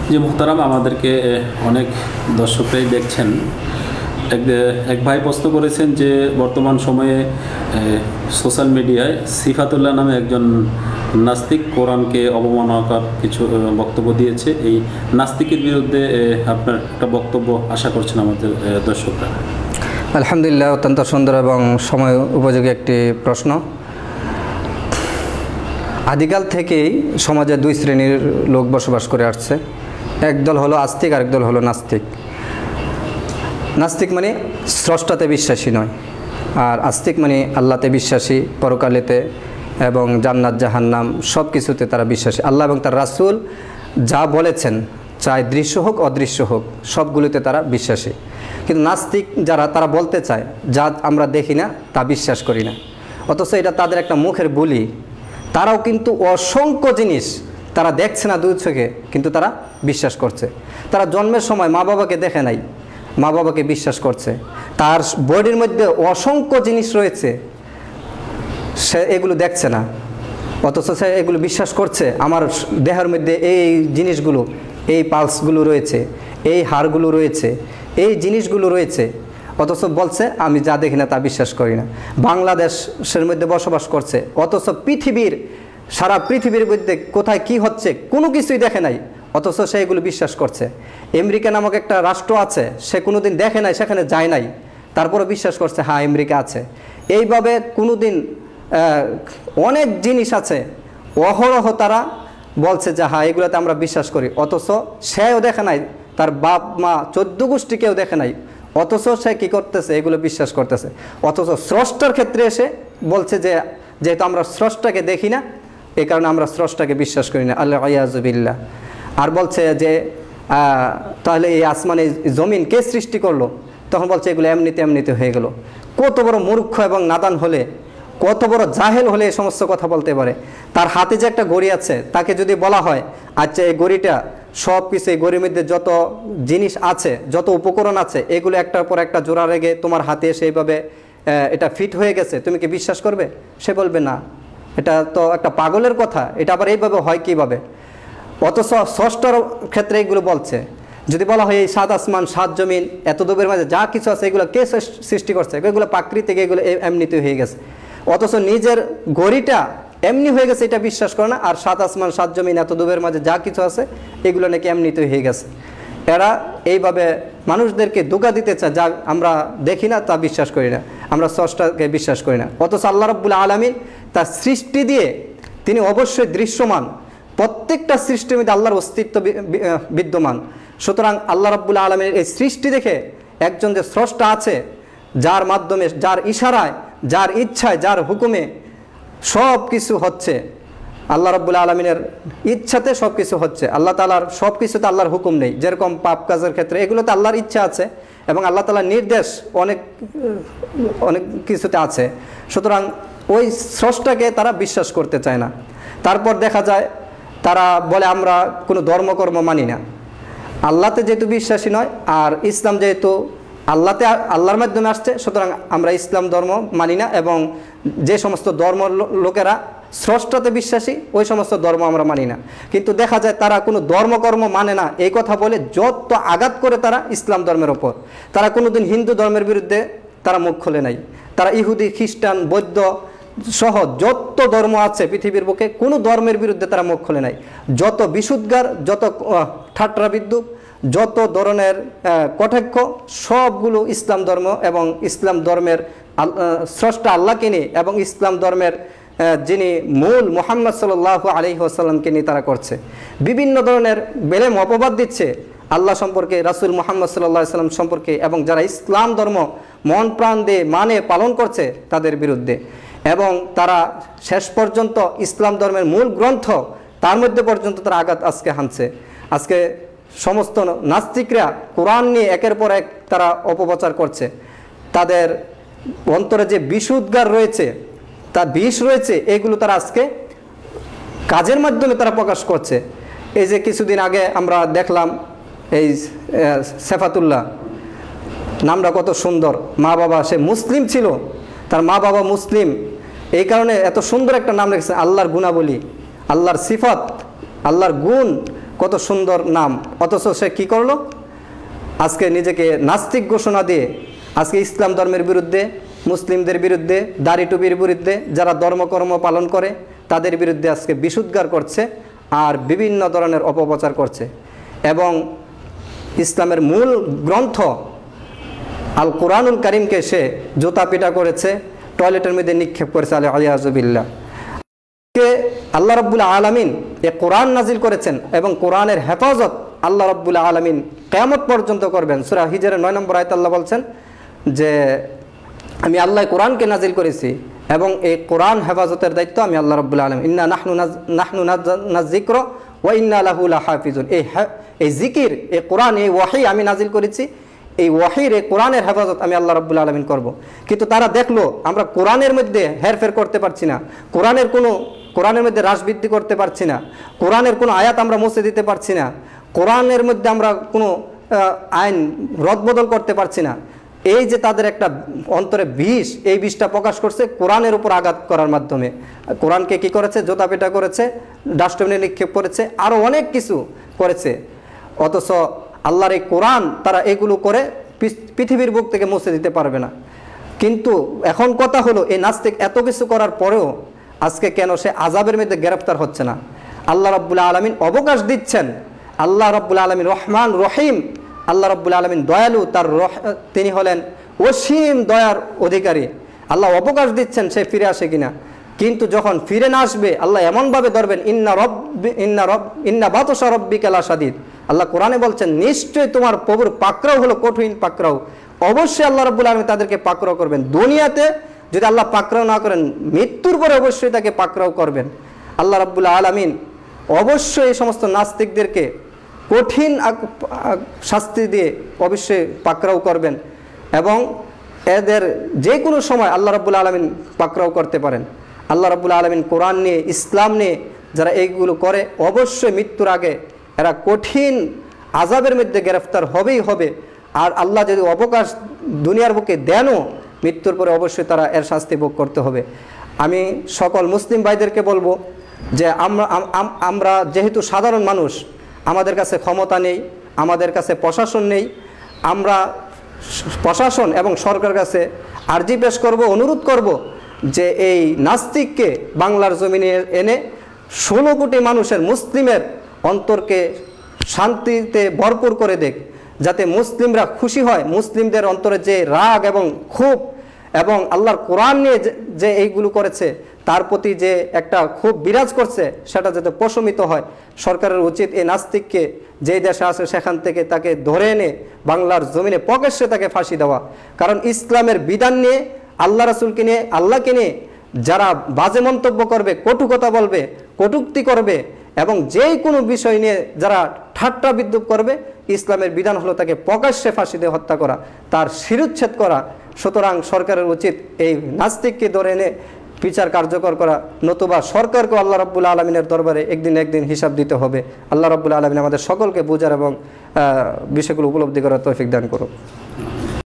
যে মুহতারাম, আমাদেরকে অনেক দর্শকরাই দেখছেন। এক ভাই প্রশ্ন করেছেন যে বর্তমান সময়ে সোশ্যাল মিডিয়ায় সিফাতুল্লাহ নামে একজন নাস্তিক কোরআনকে অবমাননাকর কিছু বক্তব্য দিয়েছে। এই নাস্তিকের বিরুদ্ধে আপনার একটা বক্তব্য আশা করছেন আমাদের দর্শকরা। আলহামদুলিল্লাহ, অত্যন্ত সুন্দর এবং সময় উপযোগী একটি প্রশ্ন। আদিকাল থেকেই সমাজে দুই শ্রেণীর লোক বসবাস করে আসছে। একদল হলো আস্তিক, আরেকদল হলো নাস্তিক। নাস্তিক মানে স্রষ্টাতে বিশ্বাসী নয়, আর আস্তিক মানে আল্লাহতে বিশ্বাসী, পরকালেতে এবং জান্নাত জাহান্নাম সব কিছুতে তারা বিশ্বাসী। আল্লাহ এবং তার রাসূল যা বলেছেন, চাই দৃশ্য হোক অদৃশ্য হোক, সবগুলোতে তারা বিশ্বাসী। কিন্তু নাস্তিক যারা, তারা বলতে চায় যা আমরা দেখি না তা বিশ্বাস করি না, অথচ এটা তাদের একটা মুখের বুলি। তারাও কিন্তু অসংখ্য জিনিস তারা দেখছে না দুই চোখে, কিন্তু তারা বিশ্বাস করছে। তারা জন্মের সময় মা বাবাকে দেখে নাই, মা বাবাকে বিশ্বাস করছে। তার বডির মধ্যে অসংখ্য জিনিস রয়েছে, সে এগুলো দেখছে না, অথচ সে এগুলো বিশ্বাস করছে। আমার দেহের মধ্যে এই জিনিসগুলো, এই পালসগুলো রয়েছে, এই হাড়গুলো রয়েছে, এই জিনিসগুলো রয়েছে, অথচ বলছে আমি যা দেখি না তা বিশ্বাস করি না। বাংলাদেশের মধ্যে বসবাস করছে, অথচ সারা পৃথিবীর মধ্যে কোথায় কি হচ্ছে কোনো কিছুই দেখে নাই, অথচ সে এগুলো বিশ্বাস করছে। আমেরিকা নামক একটা রাষ্ট্র আছে, সে কোনোদিন দেখে নাই, সেখানে যায় নাই, তারপরে বিশ্বাস করছে হ্যাঁ আমেরিকা আছে। এইভাবে কোনোদিন অনেক জিনিস আছে, অহরহ তারা বলছে যে হ্যাঁ এগুলোতে আমরা বিশ্বাস করি, অথচ সেও দেখে নাই, তার বাপ মা 14 গোষ্ঠী কেউ দেখে নাই, অথচ সে কী করতেছে, এগুলো বিশ্বাস করতেছে। অথচ স্রষ্টার ক্ষেত্রে এসে বলছে যে যেহেতু আমরা স্রষ্টাকে দেখি না, এই কারণে আমরা স্রষ্টাকে বিশ্বাস করি না, আল্লাহ ইয়াজুবিল্লাহ। আর বলছে যে তাহলে এই আসমানে জমিন কে সৃষ্টি করলো, তখন বলছে এগুলো এমনিতে হয়ে গেল। কত বড় মূর্খ এবং নাদান হলে, কত বড় জাহেল হলে এই সমস্ত কথা বলতে পারে। তার হাতে যে একটা ঘড়ি আছে, তাকে যদি বলা হয় আচ্ছা এই ঘড়িটা সব কিছু, এই ঘড়ির মধ্যে যত জিনিস আছে, যত উপকরণ আছে, এগুলো একটার পর একটা জোড়া রেখে তোমার হাতে সেইভাবে এটা ফিট হয়ে গেছে, তুমি কি বিশ্বাস করবে? সে বলবে না, এটা তো একটা পাগলের কথা, এটা আবার এইভাবে হয় কীভাবে? অথচ ষষ্ঠর ক্ষেত্রে এগুলো বলছে। যদি বলা হয় এই 7 আসমান 7 জমিন এত দূরের মাঝে যা কিছু আছে এগুলো কে সৃষ্টি করছে, এগুলো প্রাকৃতিক, এগুলো এমনিতে হয়ে গেছে, অথচ নিজের ঘড়িটা এমনি হয়ে গেছে এটা বিশ্বাস করে না। আর 7 আসমান 7 জমিন এত দূরের মাঝে যা কিছু আছে এগুলো নাকি এমনিতে হয়ে গেছে। এরা এইভাবে মানুষদেরকে ধোঁকা দিতে চায়, যা আমরা দেখি না তা বিশ্বাস করি না, আমরা স্রষ্টাকে বিশ্বাস করি না। অথচ আল্লাহ রাব্বুল আলামিন তার সৃষ্টি দিয়ে তিনি অবশ্যই দৃশ্যমান, প্রত্যেকটা সৃষ্টির মধ্যে আল্লাহর অস্তিত্ব বিদ্যমান। সুতরাং আল্লাহ রাব্বুল আলামিনের এই সৃষ্টি দেখে একজন যে স্রষ্টা আছে, যার মাধ্যমে, যার ইশারায়, যার ইচ্ছায়, যার হুকুমে সব কিছু হচ্ছে, আল্লাহ রাব্বুল আলামিনের ইচ্ছাতে সব কিছু হচ্ছে। আল্লাহ তাআলার সব কিছুতে আল্লাহর হুকুম নেই, যেরকম পাপ কাজের ক্ষেত্রে এগুলোতে আল্লাহর ইচ্ছা আছে এবং আল্লাহ তাআলার নির্দেশ অনেক কিছুতে আছে। সুতরাং ওই স্রষ্টাকে তারা বিশ্বাস করতে চায় না। তারপর দেখা যায় তারা বলে আমরা কোনো ধর্মকর্ম মানি না। আল্লাহতে যেহেতু বিশ্বাসী নয়, আর ইসলাম যেহেতু আল্লাহর মাধ্যমে আসছে, সুতরাং আমরা ইসলাম ধর্ম মানি না, এবং যে সমস্ত ধর্ম লোকেরা স্রষ্টাতে বিশ্বাসী ওই সমস্ত ধর্ম আমরা মানি না। কিন্তু দেখা যায় তারা কোনো ধর্মকর্ম মানে না এই কথা বলে যত আঘাত করে তারা ইসলাম ধর্মের ওপর। তারা কোনোদিন হিন্দু ধর্মের বিরুদ্ধে তারা মুখ খোলে নাই। তারা ইহুদি, খ্রিস্টান, বৌদ্ধ সহ যত ধর্ম আছে পৃথিবীর বুকে, কোনো ধর্মের বিরুদ্ধে তারা মুখ খোলে নাই। যত বিশুদ্ধার, যত ঠাট্টা বিদ্রুপ, যত ধরনের কটাক্ষ, সবগুলো ইসলাম ধর্ম এবং ইসলাম ধর্মের স্রষ্টা আল্লাহকে নিয়ে এবং ইসলাম ধর্মের যিনি মূল মুহাম্মদ সাল্লাল্লাহু আলাইহি ওয়াসাল্লামকে নিয়ে তারা করছে। বিভিন্ন ধরনের বেলেম অপবাদ দিচ্ছে আল্লাহ সম্পর্কে, রাসূল মুহাম্মদ সাল্লাল্লাহু আলাইহি ওয়াসাল্লাম সম্পর্কে, এবং যারা ইসলাম ধর্ম মন প্রাণ দিয়ে মানে পালন করছে তাদের বিরুদ্ধে। এবং তারা শেষ পর্যন্ত ইসলাম ধর্মের মূল গ্রন্থ, তার মধ্যে পর্যন্ত তারা আঘাত আজকে হানছে। আজকে সমস্ত নাস্তিকরা কোরআন নিয়ে একের পর এক তারা অপপ্রচার করছে। তাদের অন্তরে যে বিশুদ্ধার রয়েছে, তা বিষ রয়েছে, এগুলো তারা আজকে কাজের মাধ্যমে তারা প্রকাশ করছে। এই যে কিছুদিন আগে আমরা দেখলাম এই সেফাতুল্লাহ নামটা কত সুন্দর, মা বাবা, সে মুসলিম ছিল, তার মা বাবা মুসলিম, এই কারণে এত সুন্দর একটা নাম রেখেছে। আল্লাহর গুণাবলী, আল্লাহর সিফাত, আল্লাহর গুণ কত সুন্দর নাম, অথচ সে কী করলো? আজকে নিজেকে নাস্তিক ঘোষণা দিয়ে আজকে ইসলাম ধর্মের বিরুদ্ধে, মুসলিমদের বিরুদ্ধে, দাড়ি টুপির বিরুদ্ধে, যারা ধর্মকর্ম পালন করে তাদের বিরুদ্ধে আজকে বিশুদ্ধার করছে আর বিভিন্ন ধরনের অপপ্রচার করছে। এবং ইসলামের মূল গ্রন্থ আল কোরআনুল কারিমকে সে জুতা পিটা করেছে, টয়লেটের মধ্যে নিক্ষেপ করেছে, আলিয়াজুবিল্লাহ। আল্লাহ রাব্বুল আলামিন এ কোরআন নাজিল করেছেন এবং কোরআনের হেফাজত আল্লাহ রাব্বুল আলামিন কিয়ামত পর্যন্ত করবেন। সূরা হিজরের 9 নম্বর আয়াতে আল্লাহ বলছেন যে আমি আল্লাহ কোরআনকে নাজিল করেছি এবং এই কোরআন হেফাজতের দায়িত্ব আমি আল্লাহ রাব্বুল আলামিন। ইন্না নাহনু নাযযালনা যিকরা ওয়া ইন্না লাহু লাহাফিজুন। এই জিকির, এই কোরআন, এই ওয়াহি আমি নাজিল করেছি, এই ওয়াহির, এই কোরআনের হেফাজত আমি আল্লাহ রাব্বুল আলামিন করব। কিন্তু তারা দেখলো আমরা কোরআনের মধ্যে হেরফের করতে পারছি না, কোরআনের মধ্যে হ্রাস বৃদ্ধি করতে পারছি না, কোরআনের কোনো আয়াত আমরা মুছে দিতে পারছি না, কোরআনের মধ্যে আমরা কোনো আইন রদবদল করতে পারছি না। এই যে তাদের একটা অন্তরে বিষ, এই বিষটা প্রকাশ করছে কোরআনের উপর আঘাত করার মাধ্যমে। কোরআনকে কি করেছে? জোতাপেটা করেছে, ডাস্টবিনে নিক্ষেপ করেছে, আরও অনেক কিছু করেছে। অথচ আল্লাহর এই কোরআন তারা এগুলো করে পৃথিবীর বুক থেকে মুছে দিতে পারবে না। কিন্তু এখন কথা হলো, এই নাস্তিক এত কিছু করার পরেও আজকে কেন সে আযাবের মধ্যে গ্রেফতার হচ্ছে না? আল্লাহ রাব্বুল আলামিন অবকাশ দিচ্ছেন। আল্লাহ রাব্বুল আলামিন রহমান রহিম, আল্লাহ রাব্বুল আলামিন দয়ালু, তিনি হলেন অসীম দয়ার অধিকারী। আল্লাহ অবকাশ দিচ্ছেন সে ফিরে আসে কিনা। কিন্তু যখন ফিরে না আসবে আল্লাহ এমনভাবে ধরবেন, ইন্না বাতশা রাব্বিকা লাশাদীদ। আল্লাহ কোরআনে বলছেন নিশ্চয়ই তোমার প্রভুর পাকড়াও হলো কঠিন পাকড়াও। অবশ্যই আল্লাহ রাব্বুল আলামিন তাদেরকে পাকড়াও করবেন। দুনিয়াতে যদি আল্লাহ পাকড়াও না করেন, মৃত্যুর পরে অবশ্যই তাকে পাকড়াও করবেন। আল্লাহ রাব্বুল আলামিন অবশ্যই এই সমস্ত নাস্তিকদেরকে কঠিন শাস্তি দিয়ে অবশ্যই পাকড়াও করবেন এবং এদের যে কোনো সময় আল্লাহ রাব্বুল আলামিন পাকড়াও করতে পারেন। আল্লাহ রাব্বুল আলামিন কোরআন নিয়ে, ইসলাম নিয়ে যারা এইগুলো করে অবশ্যই মৃত্যুর আগে এরা কঠিন আযাবের মধ্যে গ্রেফতার হবেই হবে। আর আল্লাহ যদি অবকাশ দুনিয়ার বুকে দেনও, মৃত্যুর পরে অবশ্যই তারা এর শাস্তি ভোগ করতে হবে। আমি সকল মুসলিম ভাইদেরকে বলবো যে আমরা যেহেতু সাধারণ মানুষ, আমাদের কাছে ক্ষমতা নেই, আমাদের কাছে প্রশাসন নেই, আমরা প্রশাসন এবং সরকারের কাছে আর্জি পেশ করব, অনুরোধ করব যে এই নাস্তিককে বাংলার জমিনে এনে 16 কোটি মানুষের, মুসলিমের অন্তরকে শান্তিতে ভরপুর করে দেখ, যাতে মুসলিমরা খুশি হয়। মুসলিমদের অন্তরে যে রাগ এবং ক্ষোভ এবং আল্লাহর কোরআন নিয়ে যে এইগুলো করেছে তার প্রতি যে একটা ক্ষোভ বিরাজ করছে, সেটা যাতে প্রশমিত হয়। সরকারের উচিত এই নাস্তিককে যেই দেশে আছে সেখান থেকে তাকে ধরে এনে বাংলার জমিনে প্রকাশ্যে তাকে ফাঁসি দেওয়া। কারণ ইসলামের বিধান নিয়ে, আল্লাহ রাসূলকে নিয়ে, আল্লাহকে নিয়ে যারা বাজে মন্তব্য করবে, কটু কথা বলবে, কটূক্তি করবে এবং যেই কোনো বিষয় নিয়ে যারা ঠাট্টা বিদ্রূপ করবে, ইসলামের বিধান হলো তাকে প্রকাশ্যে ফাঁসি দিয়ে হত্যা করা, তার শিরুচ্ছেদ করা। সুতরাং সরকারের উচিত এই নাস্তিককে ধরে এনে বিচার কার্যকর করা, নতুবা সরকারকে আল্লাহ রাব্বুল আলামিনের দরবারে একদিন হিসাব দিতে হবে। আল্লাহ রাব্বুল আলামিন আমাদের সকলকে বুঝার এবং বিষয়গুলো উপলব্ধি করার তৌফিক দান করুন।